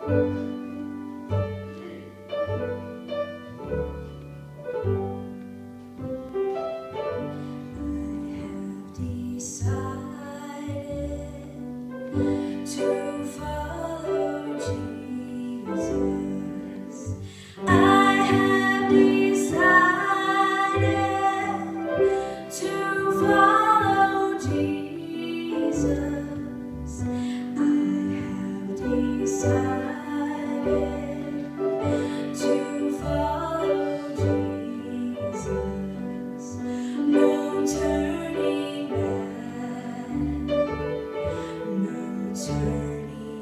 To follow Jesus, I have decided to follow Jesus. I have decided to follow Jesus. No turning back. No turning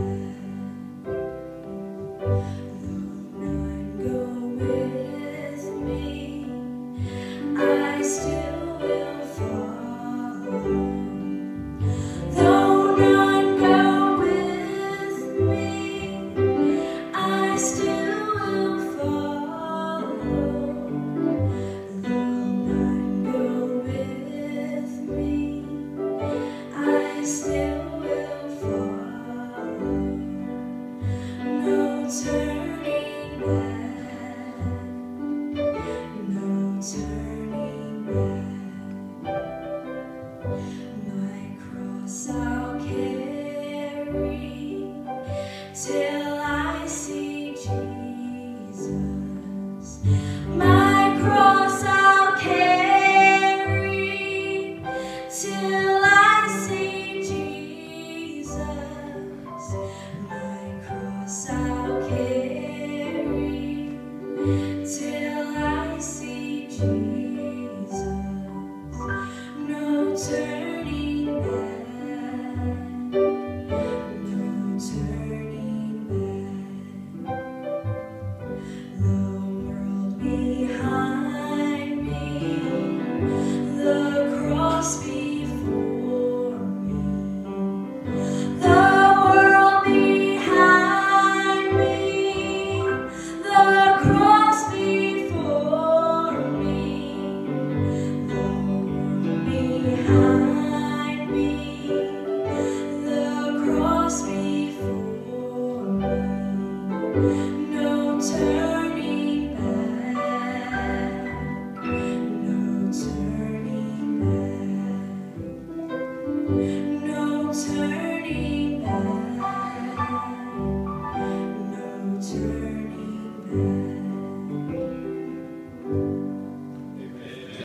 back. Though none go with me, I still will follow. Though none go with me, I still will follow. Though none go with me, I still will follow. No turning back. No turning back. My cross